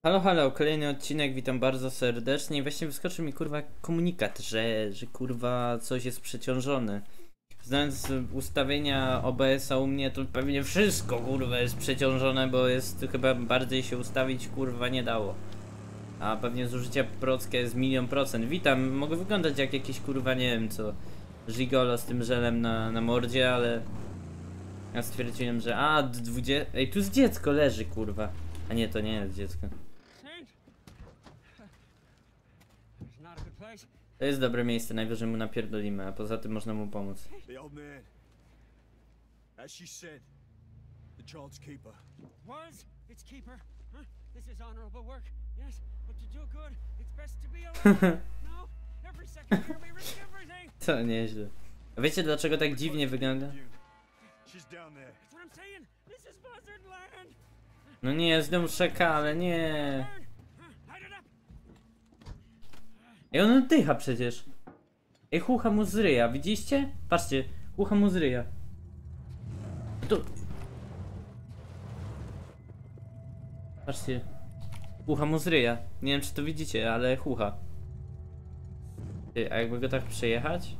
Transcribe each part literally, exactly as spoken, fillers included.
Halo, halo, kolejny odcinek, witam bardzo serdecznie. I właśnie wyskoczył mi kurwa komunikat, że, że kurwa coś jest przeciążone. Znając ustawienia O B S a u mnie, to pewnie wszystko kurwa jest przeciążone, bo jest chyba bardziej się ustawić kurwa nie dało. A pewnie zużycie prockie jest milion procent. Witam, mogę wyglądać jak jakiś kurwa nie wiem co Gigolo z tym żelem na, na mordzie, ale ja stwierdziłem, że a dwudziesta. Ej, tu jest dziecko leży kurwa. A nie, to nie jest dziecko. To jest dobre miejsce, najwyżej mu napierdolimy, a poza tym można mu pomóc. The old man. As she said, the child's keeper. Was its keeper? Huh? This is honorable work, yes, but to do good, it's best to be alive. No, every second here we risk everything. To nieźle. A wiecie dlaczego tak dziwnie wygląda? She's down there. That's what I'm saying. This is Buzzard Land. No nie, znowu szakale, nie. Light it up. Ej, on oddycha przecież. Ej, chucha mu z ryja, widzicie? Patrzcie, chucha mu z ryja. To... Patrzcie. Chucha mu z ryja. Nie wiem czy to widzicie, ale chucha. Ty, a jakby go tak przejechać?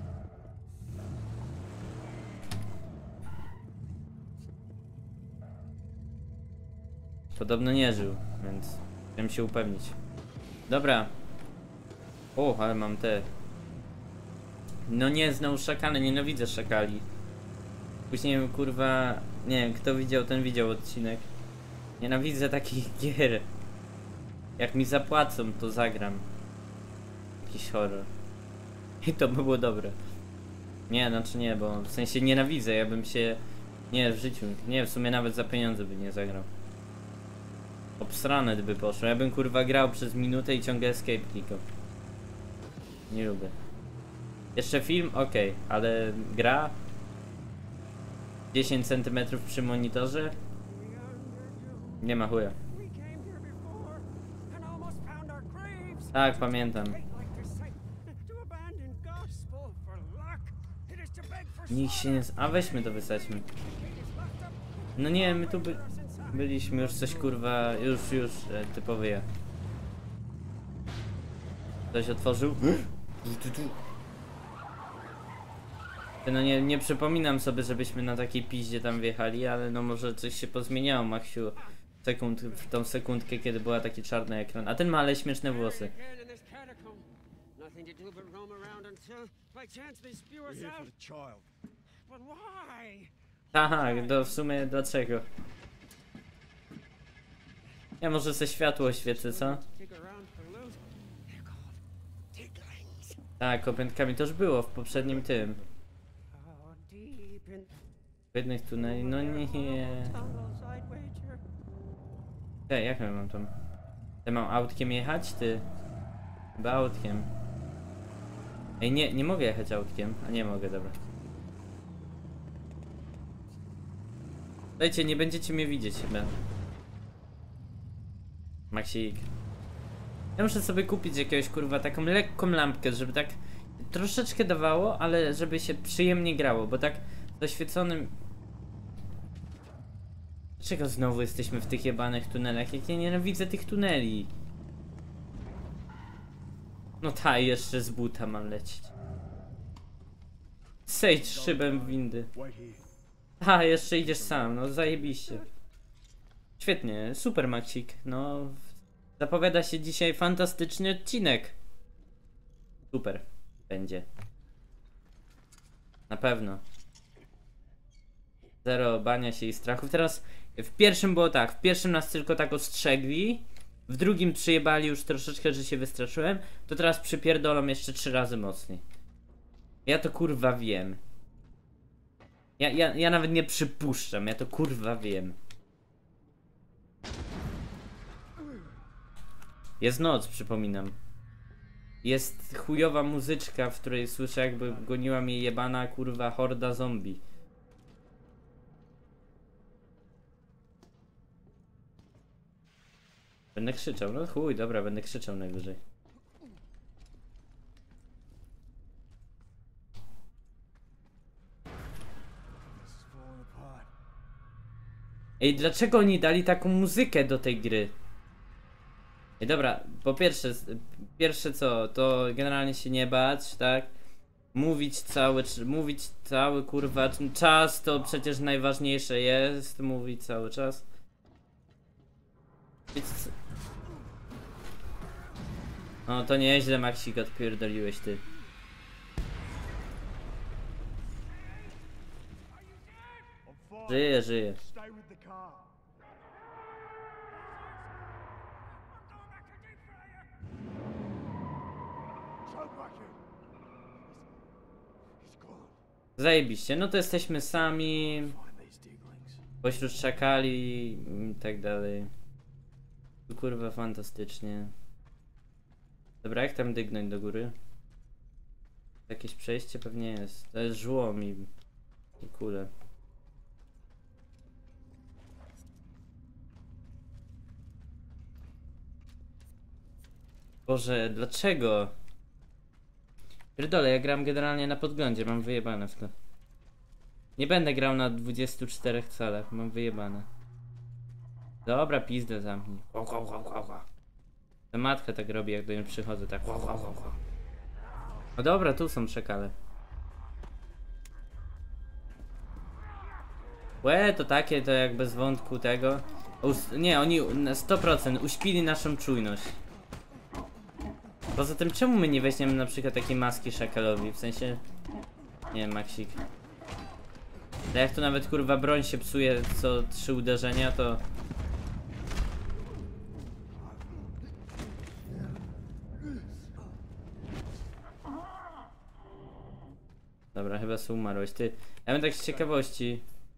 Podobno nie żył, więc chciałem się upewnić. Dobra. O, ale mam te. No nie, znowu szakale, nienawidzę szakali. Później kurwa, nie wiem, kto widział, ten widział odcinek. Nienawidzę takich gier. Jak mi zapłacą, to zagram. Jakiś horror. I to by było dobre. Nie, znaczy nie, bo w sensie nienawidzę, ja bym się... Nie, w życiu, nie, w sumie nawet za pieniądze by nie zagrał. Obsrane by poszło, ja bym kurwa grał przez minutę i ciągle escape klikał. Nie lubię. Jeszcze film? Okej, okay, ale gra? dziesięć centymetrów przy monitorze? Nie ma chuja. We came here before and almost found our graves. Tak, pamiętam. Great like this sight. To abandon gospel for luck. It is to beg for Nikt się nie... z- A weźmy to wysadźmy. No nie, my tu by... byliśmy już coś kurwa... Już, już, e, typowy ja. Ktoś otworzył? No nie, nie przypominam sobie, żebyśmy na takiej piździe tam wjechali, ale no może coś się pozmieniało, Maksiu. Sekund, w tą sekundkę, kiedy była taki czarny ekran. A ten ma ale śmieszne włosy. again in this catacomb. Nothing to do but roam around until by chance they spew We're us here for out. the child. But why? Tak, to w sumie dlaczego? Ja może ze światło świecę, co? Dig around for loot. They're called tiglings. Tak, opętkami to już było w poprzednim tym. Oh, deep in W jednych tuneli, no nie. tunnels, I'd wager. Ej, jak ja mam tam? Ja mam autkiem jechać, ty? Chyba autkiem. Ej, nie, nie mogę jechać autkiem. A nie mogę, dobra. Dajcie, nie będziecie mnie widzieć chyba. Maksik. Ja muszę sobie kupić jakiegoś kurwa taką lekką lampkę, żeby tak troszeczkę dawało, ale żeby się przyjemnie grało, bo tak z oświeconym... Dlaczego znowu jesteśmy w tych jebanych tunelach? Jak ja nienawidzę tych tuneli. No ta, jeszcze z buta mam lecieć. Sejdź szybem windy. Wait here. A, jeszcze idziesz sam, no zajebiście. Świetnie, super Maksik, no... Zapowiada się dzisiaj fantastyczny odcinek. Super, będzie. Na pewno. Zero bania się i strachów. Teraz w pierwszym było tak, w pierwszym nas tylko tak ostrzegli. W drugim przyjebali już troszeczkę, że się wystraszyłem. To teraz przypierdolą jeszcze trzy razy mocniej. Ja to kurwa wiem. Ja, ja, ja nawet nie przypuszczam, ja to kurwa wiem. Jest noc, przypominam. Jest chujowa muzyczka, w której słyszę jakby goniła mnie jebana kurwa horda zombie. Będę krzyczał, no chuj, dobra, będę krzyczał najwyżej. This is falling apart. Ej, dlaczego oni dali taką muzykę do tej gry? I dobra, po pierwsze, s- pierwsze co, to generalnie się nie bać, tak? Mówić cały, cz- mówić cały kurwa c- czas, to przecież najważniejsze jest, mówić cały czas. Więc... No to nieźle, Maxik, odpierdoliłeś ty. I'm fine. Żyje, żyje. Stay with the car. Choke back in. He's gone. Zajebiście, no to jesteśmy sami, Find these diglings. pośród szakali i tak dalej. Tu kurwa fantastycznie. Dobra, jak tam dygnąć do góry? Jakieś przejście pewnie jest. To jest żłom i, i kule. Boże, dlaczego? Pierdolę, ja gram generalnie na podglądzie, mam wyjebane w to. Nie będę grał na dwudziestu czterech calach, mam wyjebane. Dobra, pizdę zamknij. Kła, kła, kła, kła, kła. Ta matka tak robi, jak do niej przychodzę, tak. Kła, kła, kła, kła. No dobra, tu są szakale. Łe, to takie, to jak bez wątku tego. Us nie, oni na sto procent uśpili naszą czujność. Poza tym, czemu my nie weźmiemy na przykład takiej maski szakalowi? W sensie... Nie wiem, Maxik. Ale jak tu nawet kurwa broń się psuje co trzy uderzenia, to... Dobra, chyba sobie umarłeś. Ty, ja bym tak z ciekawości...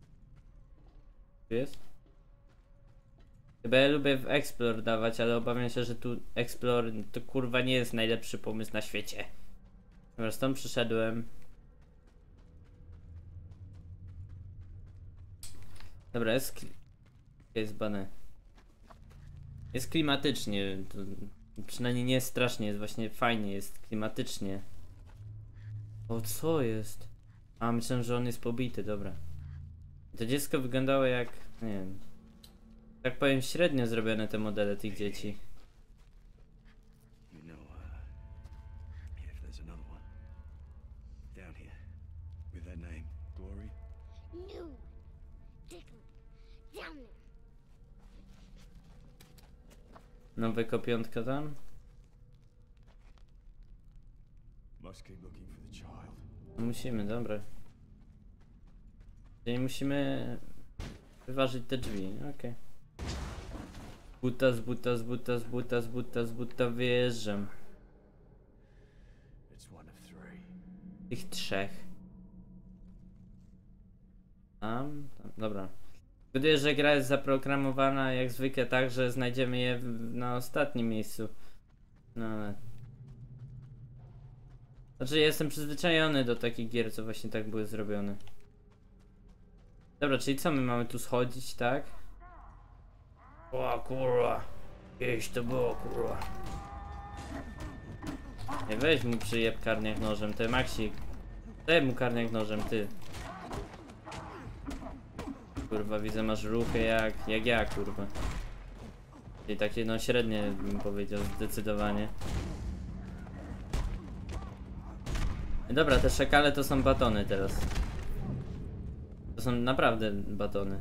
Tu jest? Chyba ja lubię w Explore dawać, ale obawiam się, że tu Explore to kurwa nie jest najlepszy pomysł na świecie. Dobra, stąd przyszedłem. Dobra, jest... kli- Jest bane. Jest klimatycznie. To przynajmniej nie jest strasznie, jest właśnie fajnie, jest klimatycznie. O, co jest? A, myślałem, że on jest pobity, dobra. To dziecko wyglądało jak... nie wiem... Tak powiem, średnio zrobione te modele tych dzieci. You know, uh, if there's another one. Down here. With that name. Glory? No. Dickon. Down there. Nowe kopiątka tam? Must keep looking for the child. No musimy, dobra. Czyli musimy... wyważyć te drzwi, okej. Buta z buta z buta z buta z buta z buta wyjeżdżam. It's one of three. Tych trzech. Tam, tam, dobra. Zgaduję, że gra jest zaprogramowana jak zwykle tak, że znajdziemy je w, na ostatnim miejscu. No ale... Znaczy jestem przyzwyczajony do takich gier, co właśnie tak były zrobione. Dobra, czyli co my mamy tu schodzić, tak? O kurwa. Kiedyś to było, kurwa. Nie, weź mu przyjeb karniak nożem, ty Maxik. Daj mu karniak nożem, ty. Kurwa, widzę, masz ruchy jak, jak ja, kurwa. I takie no średnie bym powiedział, zdecydowanie. Dobra, te szakale to są batony teraz. To są naprawdę batony.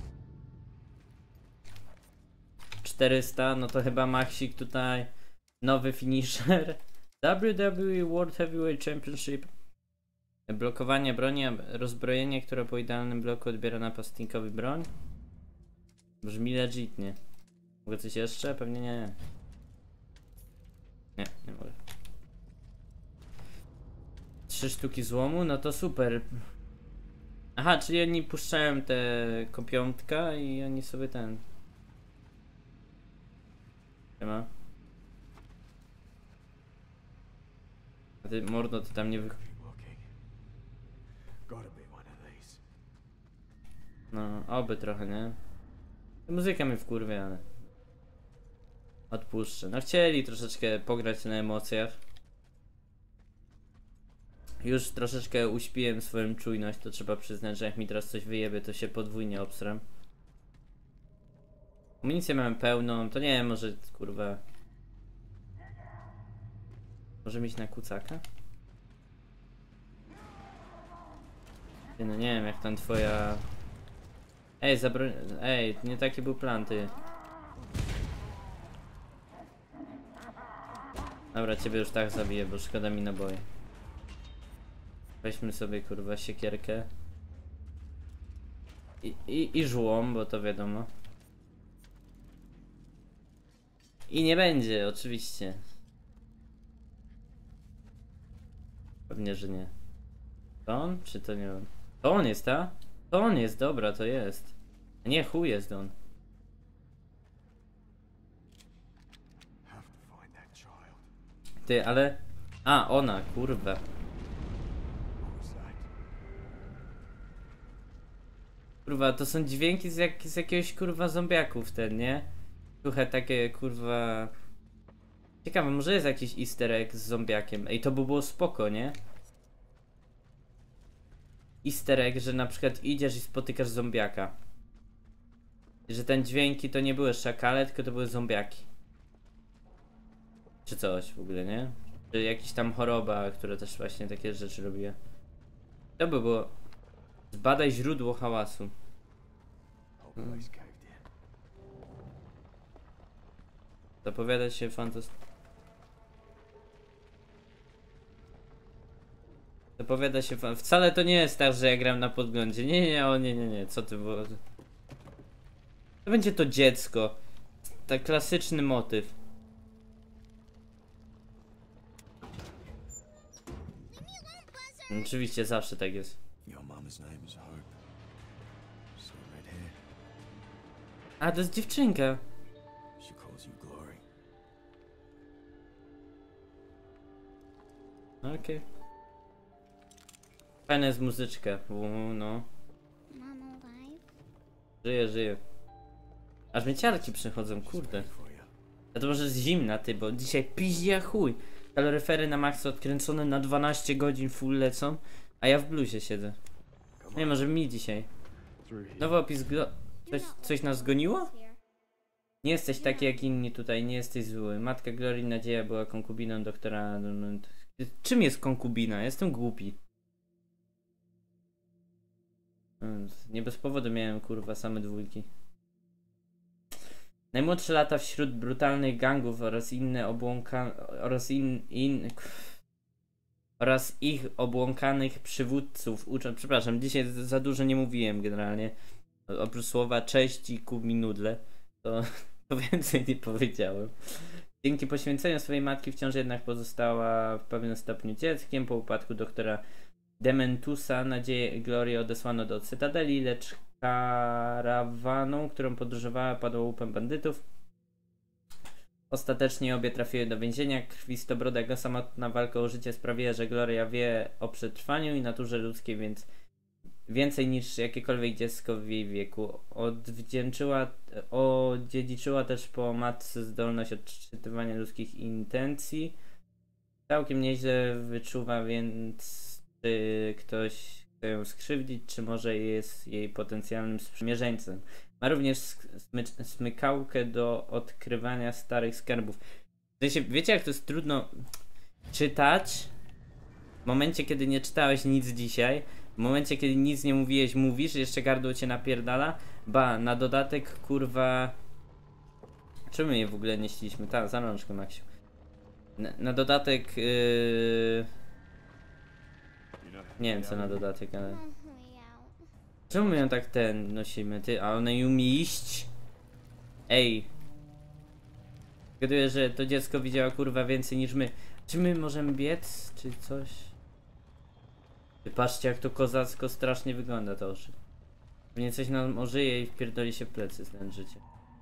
czterysta, no to chyba Maxik tutaj. Nowy finisher. W W E World Heavyweight Championship. Blokowanie broni, rozbrojenie, które po idealnym bloku odbiera napastnikowi broń. Brzmi legitnie. Mogę coś jeszcze? Pewnie nie. Nie, nie mogę. Trzy sztuki złomu? No to super. Aha, czyli oni puszczają te kopiątka i oni sobie ten... Siema. A ty, mordo, ty tam nie wy... Keep looking. Gotta be one of these. No, oby trochę, nie? Muzyka mnie wkurwia, ale... Odpuszczę. No chcieli troszeczkę pograć na emocjach. Już troszeczkę uśpiłem swoją czujność, to trzeba przyznać, że jak mi teraz coś wyjebie, to się podwójnie obsram. Amunicję mamy pełną, to nie wiem, może kurwa... Możemy iść na kucaka? Ty, no nie wiem jak tam twoja... Ej, zabro... Ej, nie taki był plan, ty. Dobra, ciebie już tak zabiję, bo szkoda mi naboje. Weźmy sobie kurwa siekierkę. I, i, i żłom, bo to wiadomo. I nie będzie, oczywiście. Pewnie, że nie. To on? Czy to nie on? To on jest, ta? To on jest, dobra, to jest. Nie, chuj jest on. Have to find that child. Ty, ale... A, ona, kurwa. What was that? Kurwa, to są dźwięki z, jak, z jakiegoś kurwa zombiaków ten, nie? Trochę takie kurwa... Ciekawe, może jest jakiś easter egg z zombiakiem. Ej, to by było spoko, nie? Easter egg, że na przykład idziesz i spotykasz zombiaka. I że ten dźwięki to nie były szakale, tylko to były zombiaki. Czy coś w ogóle, nie? Czy jakiś tam choroba, która też właśnie takie rzeczy robiła. To by było... Zbadaj źródło hałasu. Whole place caved in. Zapowiada się fantastycznie. Zapowiada się fan... Wcale to nie jest tak, że ja gram na podglądzie. Nie, nie, o nie, nie, nie. Co ty było? To będzie to dziecko. Tak klasyczny motyw. Oczywiście zawsze tak jest. Your mama's name is Hope. So red hair. A, to jest dziewczynka. She calls you Glory. Okej. Fajna jest muzyczka. Uuu, no. Mom alive? Żyje, żyje. Aż mnie ciarki przychodzą, kurde. For you. A to może jest zimna, ty, bo dzisiaj piździ jak chuj. Kaloryfery na maksa odkręcone na dwanaście godzin full lecą, a ja w bluzie siedzę. Nie, może mi dzisiaj. Through here. Nowy opis glo... Coś, coś nas goniło? Here. Nie jesteś taki jak inni tutaj, nie jesteś zły. Matka Glorii Nadzieja była konkubiną doktora... Czym jest konkubina? Jestem głupi. Hmm, Nie bez powodu miałem kurwa same dwójki. Najmłodsze lata wśród brutalnych gangów oraz inne obłąka... oraz in... in... oraz ich obłąkanych przywódców uczą... Przepraszam, dzisiaj za dużo nie mówiłem generalnie. Oprócz słowa cześć i kup mi nudle, to, to więcej nie powiedziałem. Dzięki poświęceniu swojej matki wciąż jednak pozostała w pewnym stopniu dzieckiem. Po upadku doktora Dementusa nadzieję Glorii odesłano do Cytadeli, lecz karawaną, którą podróżowała, padła łupem bandytów. Ostatecznie obie trafiły do więzienia. Krwistobrodego samotna walka o życie sprawiła, że Gloria wie o przetrwaniu i naturze ludzkiej, więc więcej niż jakiekolwiek dziecko w jej wieku. Odwdzięczyła, odziedziczyła też po matce zdolność odczytywania ludzkich intencji. Całkiem nieźle wyczuwa, więc czy ktoś chce ją skrzywdzić, czy może jest jej potencjalnym sprzymierzeńcem. Ma również smycz- smykałkę do odkrywania starych skarbów. W sensie, wiecie jak to jest trudno czytać w momencie, kiedy nie czytałeś nic dzisiaj, w momencie, kiedy nic nie mówiłeś, mówisz, jeszcze gardło cię napierdala. Ba, na dodatek, kurwa... Czemu my je w ogóle nie ściliśmy? Ta, za rączkę, Maksiu. Na, na dodatek... Yy... Nie wiem co na dodatek, ale... Mom, let me out. Czemu my ją tak ten nosimy? Ty, a ona ją umie iść? Ej. Zgaduję, że to dziecko widziała kurwa więcej niż my. Czy my możemy biec? Czy coś? Ty patrzcie jak to kozacko strasznie wygląda to oczy. Pewnie coś nam ożyje i wpierdoli się w plecy z życie.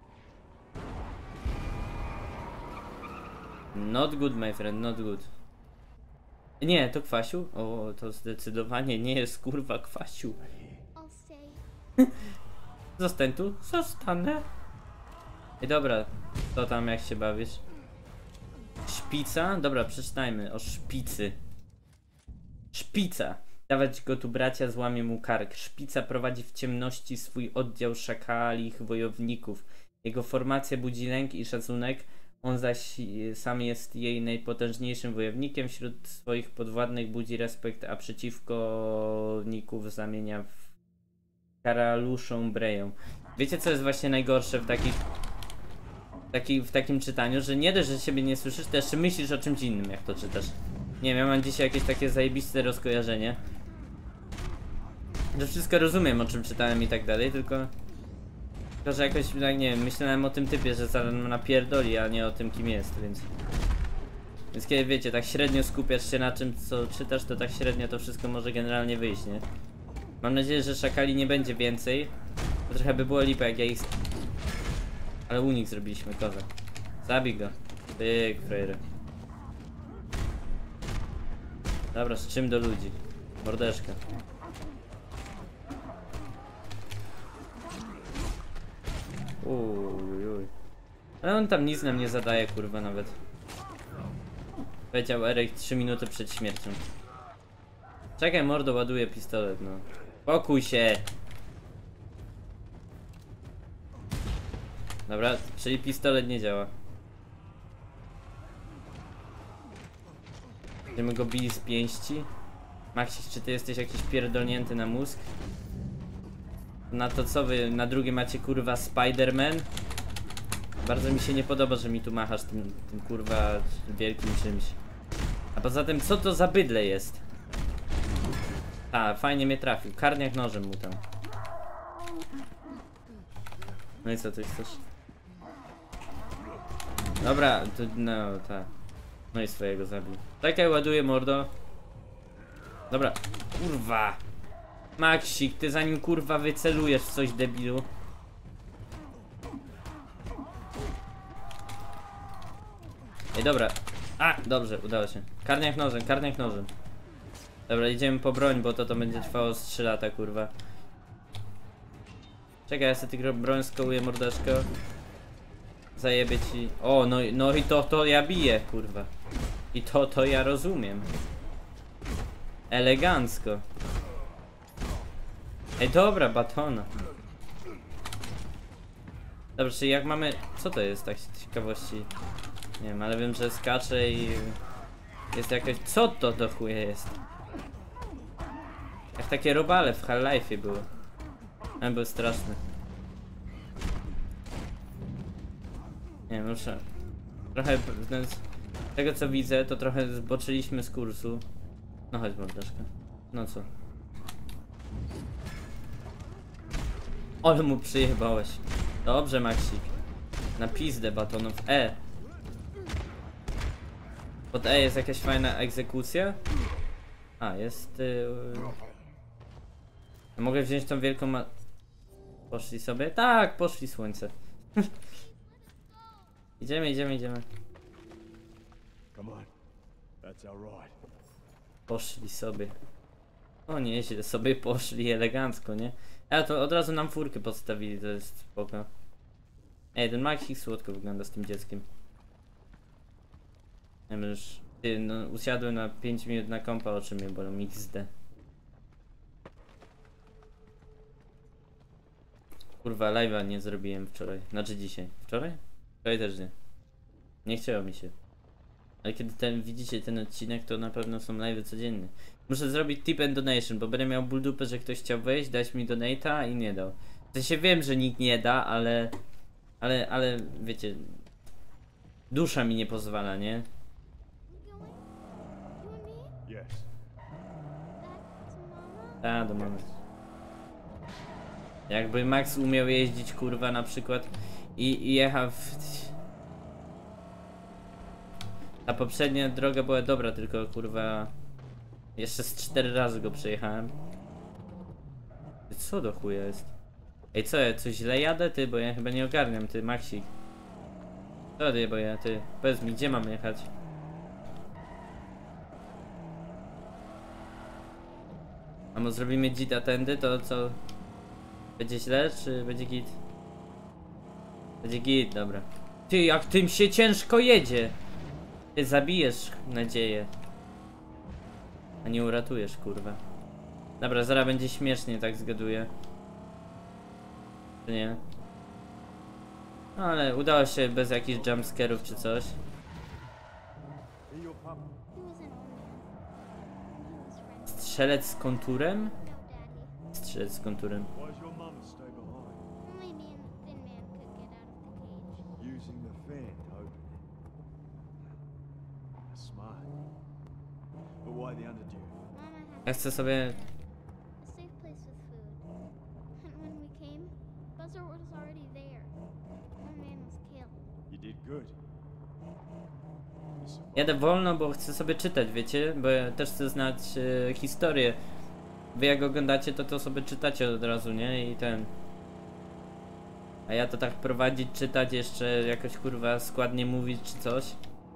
Not good my friend, not good. Nie, to Kwasiu? O, to zdecydowanie nie jest kurwa Kwasiu. I'll stay. Zostań tu, zostanę. I dobra, to tam jak się bawisz? Szpica? Dobra, przeczytajmy o szpicy. Szpica. Dawać go tu bracia, złamie mu kark. Szpica prowadzi w ciemności swój oddział szakalich wojowników. Jego formacja budzi lęk i szacunek. On zaś y, sam jest jej najpotężniejszym wojownikiem. Wśród swoich podwładnych budzi respekt, a przeciwników zamienia w karaluszą breją. Wiecie, co jest właśnie najgorsze w takich, taki, w takim czytaniu? Że nie dość, że siebie nie słyszysz, to jeszcze myślisz o czymś innym, jak to czytasz. Nie wiem, ja mam dzisiaj jakieś takie zajebiste rozkojarzenie. Że wszystko rozumiem, o czym czytałem i tak dalej, tylko... Tylko, że jakoś, tak nie wiem, myślałem o tym typie, że zaraz napierdoli, a nie o tym, kim jest, więc... Więc kiedy wiecie, tak średnio skupiasz się na czym, co czytasz, to tak średnio to wszystko może generalnie wyjść, nie? Mam nadzieję, że szakali nie będzie więcej. To trochę by było lipa, jak ja ich... Ale unik zrobiliśmy, koza. Zabij go. Tyk, frajery. Dobra, z czym do ludzi? Mordeczka. Uj, uj. Ale on tam nic nam nie zadaje, kurwa, nawet. Powiedział Eryk trzy minuty przed śmiercią. Czekaj, mordo, ładuje pistolet, no. Pokój się! Dobra, czyli pistolet nie działa. Będziemy go bili z pięści. Maxik, czy ty jesteś jakiś pierdolnięty na mózg? Na to co wy, na drugie macie kurwa Spider-Man? Bardzo mi się nie podoba, że mi tu machasz tym, tym kurwa wielkim czymś. A poza tym, co to za bydle jest? A, fajnie mnie trafił. Karniak nożem mu tam. No i co ty chcesz? Dobra, to no tak. No i swojego zabił. Czekaj, ładuję, mordo. Dobra, kurwa. Maxik, ty zanim kurwa wycelujesz w coś, debilu. Ej, dobra. A, dobrze, udało się. Karniak nożem, karniak nożem. Dobra, idziemy po broń, bo to to będzie trwało z trzy lata, kurwa. Czekaj, ja sobie tylko broń skołuję, mordeczko. Zajebie ci. O, no, no i to, to ja biję, kurwa. I to, to ja rozumiem. Elegancko. Ej, dobra, batona. Dobrze, czyli jak mamy... Co to jest, tak z ciekawości? Nie wiem, ale wiem, że skacze i... Jest jakaś... Co to do chuja jest? Jak takie robale w Half-Life'ie były. Ale były straszne. Nie wiem, muszę... Trochę... Z tego co widzę, to trochę zboczyliśmy z kursu. No chodź, mordeczka. No co? Ale mu przyjebałeś. Dobrze, Maxik. Na pizdę batonów. E. Pod E jest jakaś fajna egzekucja? A, jest... Yy... Mogę wziąć tą wielką ma... Poszli sobie? Tak, poszli, słońce. Idziemy, idziemy, idziemy. Come on. That's our ride. Poszli sobie. O nie, źle sobie poszli elegancko, nie? Ale to od razu nam furkę podstawili, to jest spoko. Ej, ten Maxik słodko wygląda z tym dzieckiem. Ja wiem, już... Ty, no, usiadłem na pięć minut na kompa, oczy mnie bolą, X D. Kurwa, live'a nie zrobiłem wczoraj. Znaczy dzisiaj. Wczoraj? Wczoraj też nie. Nie chciało mi się. Ale kiedy ten, widzicie ten odcinek, to na pewno są live'y codziennie. Muszę zrobić tip and donation, bo będę miał ból dupę, że ktoś chciał wejść, dać mi donate'a i nie dał. W sensie wiem, że nikt nie da, ale... Ale, ale, wiecie... Dusza mi nie pozwala, nie? Yes. A, do mamy. Jakby Max umiał jeździć, kurwa, na przykład i, i jechał w... Ta poprzednia droga była dobra, tylko kurwa... Jeszcze z cztery razy go przejechałem. Co do chuja jest? Ej, co ja, coś źle jadę, ty? Bo ja chyba nie ogarniam, ty, Maxik. Co ty, bo ja, ty? Powiedz mi, gdzie mam jechać? A może zrobimy dzita tędy, to co? Będzie źle, czy będzie git? Będzie git, dobra. Ty, jak tym się ciężko jedzie! Ty zabijesz nadzieję. A nie uratujesz, kurwa. Dobra, zaraz będzie śmiesznie, tak zgaduję. Czy nie? No, ale udało się bez jakichś jumpscarów czy coś. He your papa? He was an old man. He was friends. Strzelec z konturem? No, Daddy. Strzelec z konturem. Why's your mum stay behind? Only me and the thin man could get out of the cage. Using the fan to open it. That's smart. But why the underdew? Mama had Ja chcę sobie... a safe place with food. And when we came, Buzzer was already there. One man was killed. You did good. You survived. Jadę wolno, bo chcę sobie czytać, wiecie? Bo ja też chcę znać e, historię. Wy jak oglądacie, to to sobie czytacie od razu, nie? I ten... A ja to tak prowadzić, czytać, jeszcze jakoś kurwa składnie mówić czy coś.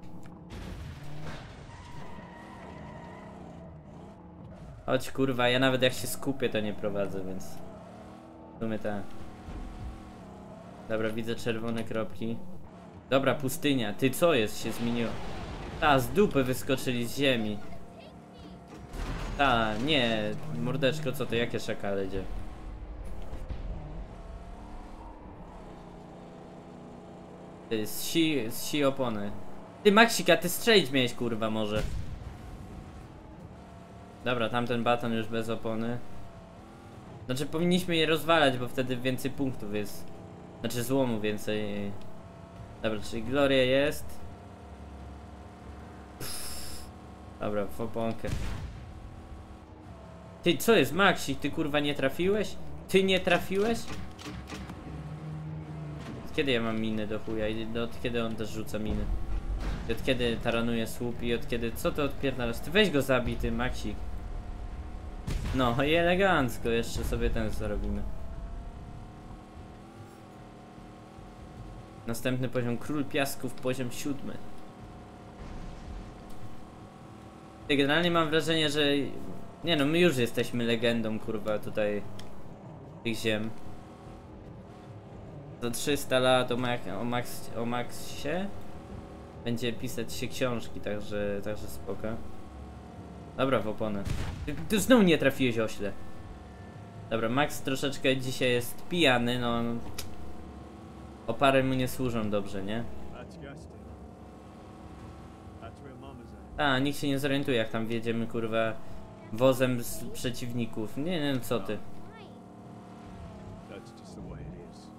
Chodź kurwa, ja nawet jak się skupię, to nie prowadzę, więc... W sumie tak. Dobra, widzę czerwone kropki. Dobra, pustynia. Ty co jest? Się zmieniło. Ta, z dupy wyskoczyli z ziemi. Ta, nie. Mordeczko, co to? Jakie szakale idzie? Ty, z si, z si opony. Ty, Maxika, ty strzelić miałeś, kurwa, może. Dobra, tamten baton już bez opony. Znaczy, powinniśmy je rozwalać, bo wtedy więcej punktów jest. Znaczy, złomu więcej. Dobra, czyli Gloria jest. Dobra, w oponkę. Ty, co jest, Maxi? Ty kurwa nie trafiłeś? Ty nie trafiłeś? Od kiedy ja mam miny do chuja? I od kiedy on też rzuca miny? I od kiedy taranuje słup i od kiedy... Co to odpierdalasz? Ty weź go zabij, ty Maxi. No i elegancko, jeszcze sobie ten zarobimy. Następny poziom, Król Piasków, poziom siódmy. I generalnie mam wrażenie, że... Nie no, my już jesteśmy legendą, kurwa, tutaj... tych ziem. Za trzysta lat o, Max, o, Max, o Maxie będzie pisać się książki, także, także spoko. Dobra, w oponę. Ty, ty znowu nie trafiłeś, ośle. Dobra, Max troszeczkę dzisiaj jest pijany, no... Opary mu nie służą dobrze, nie? That's Gaston. That's where mama's at. A, nikt się nie zorientuje, jak tam wjedziemy, kurwa, wozem z przeciwników. Nie wiem, co ty. Why? That's just the way it is.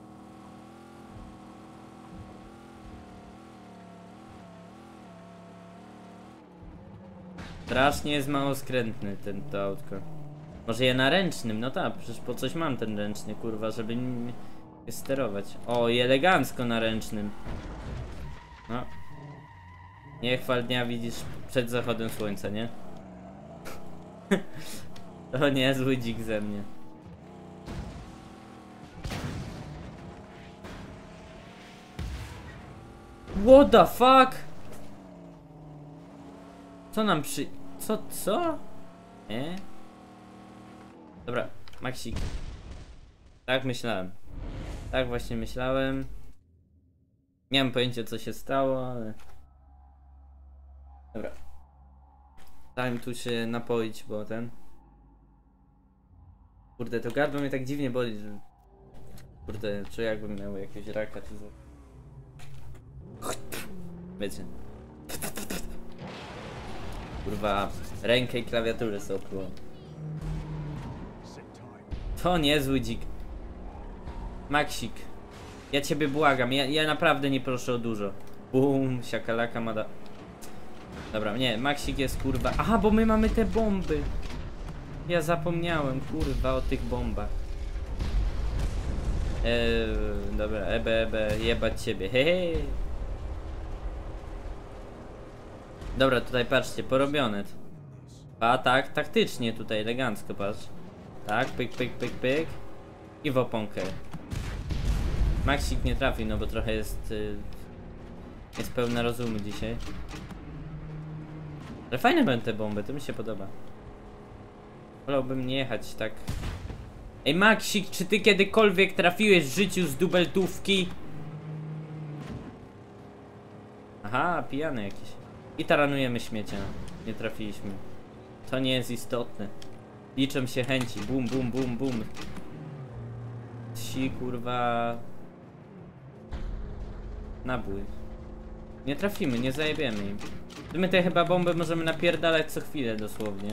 Strasznie jest mało skrętny ten to autko. Może je na ręcznym, no tak, przecież po coś mam ten ręczny, kurwa, żeby nie sterować. O, i elegancko na ręcznym. No. Nie chwal dnia, widzisz, przed zachodem słońca, nie? To niezły dzik ze mnie. What the fuck? Co nam przy... Co, co? Nie? Dobra, Maxik. Tak myślałem. Tak właśnie myślałem. Nie mam pojęcia, co się stało, ale... Dobra. Dałem tu się napoić, bo ten... Kurde, to gardło mnie tak dziwnie boli, że... Kurde, czuję jakbym miał jakiegoś raka czy coś. Wiecie. Kurwa, rękę i klawiaturę sobie oplułem. Sit tight. To niezły dzik. Maxik. Ja ciebie błagam, ja, ja naprawdę nie proszę o dużo. Bum, siakalaka mada. Dobra, nie, Maxik jest kurwa. Aha, bo my mamy te bomby. Ja zapomniałem, kurwa, o tych bombach. Eee, dobra, ebe, ebe, jebać ciebie, hehe. Dobra, tutaj patrzcie, porobione. A tak, taktycznie tutaj, elegancko, patrz. Tak, pyk, pyk, pyk, pyk. I w oponkę. Maxik nie trafi, no bo trochę jest... Y, jest pełna rozumu dzisiaj. Ale fajne będą te bomby, to mi się podoba. Wolałbym nie jechać tak. Ej Maxik, czy ty kiedykolwiek trafiłeś w życiu z dubeltówki? Aha, pijany jakiś. I taranujemy śmiecia. Nie trafiliśmy. To nie jest istotne. Liczą się chęci. Bum, bum, bum, bum. Ci kurwa... nabój. Nie trafimy, nie zajebiemy im. My te chyba bomby możemy napierdalać co chwilę dosłownie.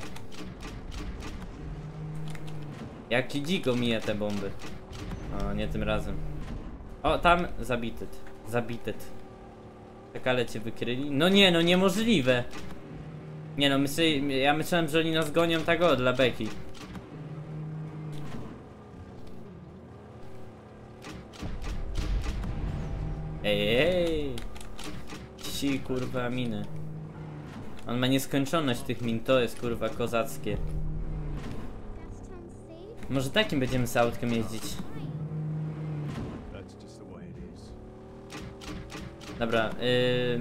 Jaki dziko mija te bomby. O, nie tym razem. O, tam zabity. Zabity. Tak, ale cię wykryli? No nie, no niemożliwe. Nie no, my sobie, ja myślałem, że oni nas gonią tak o, dla beki. Ej, ej. Ci kurwa miny. On ma nieskończoność tych min, to jest kurwa kozackie. Gastown safe? Może takim będziemy z autkiem jeździć. That's just the way it is. Dobra, yy...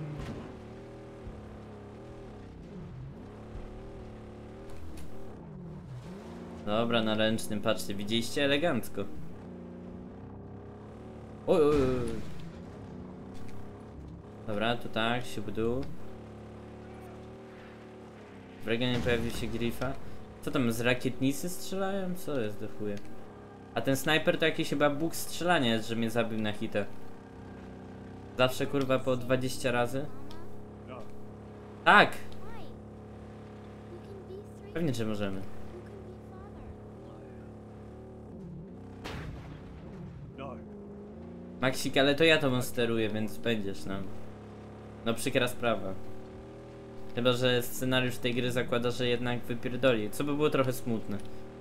Dobra, na ręcznym, patrzcie, widzieliście? Elegancko. Oj, oj, oj. Dobra, tu tak, się budu. W regionie pojawił się Grifa. Co tam, z rakietnicy strzelają? Co jest do chuja? A ten snajper to jakiś chyba bóg strzelania jest, że mnie zabił na hitę. Zawsze kurwa po dwadzieścia razy? No, Tak! Why? You can be three. Pewnie, że możemy. You can be father. no. Maksik, ale to ja tobą steruję, więc będziesz nam. No przykra sprawa. Chyba, że scenariusz tej gry zakłada, że jednak wypierdoli, co by było trochę smutne.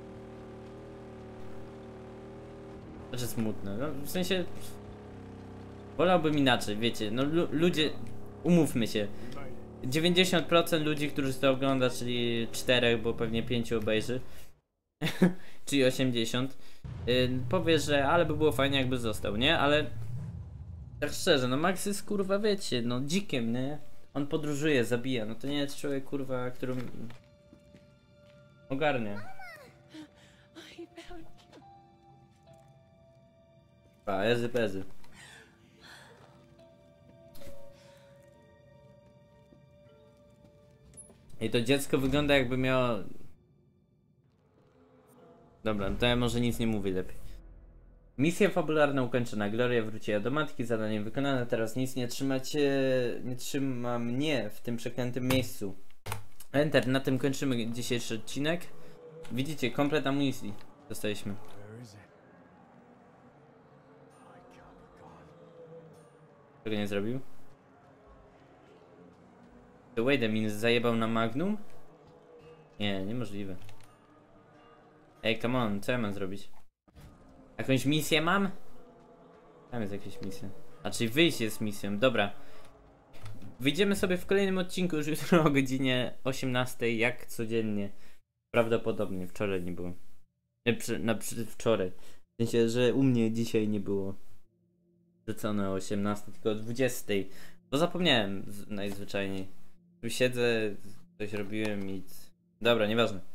Znaczy smutne, no w sensie... Wolałbym inaczej, wiecie, no lu ludzie... Umówmy się. We made it. dziewięćdziesiąt procent ludzi, którzy to ogląda, czyli czterech, bo pewnie pięciu obejrzy. Czyli osiemdziesiąt. Yy, powie, że ale by było fajnie jakby został, nie? Ale... Tak szczerze, no Max jest kurwa, wiecie, no dzikiem, nie? On podróżuje, zabija, no to nie jest człowiek kurwa, którym... Ogarnia. I found you. A, ezy pezy. I to dziecko wygląda jakby miało... Dobra, to ja może nic nie mówię lepiej. Misja fabularna ukończona. Gloria wróciła do matki, zadanie wykonane. Teraz nic nie trzymacie... nie trzyma mnie w tym przeklętym miejscu. Enter, na tym kończymy dzisiejszy odcinek. Widzicie, komplet amunicji dostaliśmy. Where is it? I can't be gone. Czego nie zrobił? To wait a minute, zajebał na Magnum? Nie, niemożliwe. Ej, come on, co ja mam zrobić? Jakąś misję mam? Tam jest jakaś misja. A czyli wyjść jest misją, dobra. Wyjdziemy sobie w kolejnym odcinku już jutro o godzinie osiemnastej, jak codziennie. Prawdopodobnie, wczoraj nie było. Nie, przy, na przy, wczoraj. W sensie, że u mnie dzisiaj nie było wrzucone o osiemnastej, tylko o dwudziestej. Bo zapomniałem z, najzwyczajniej. Tu siedzę, coś robiłem i... Dobra, nieważne.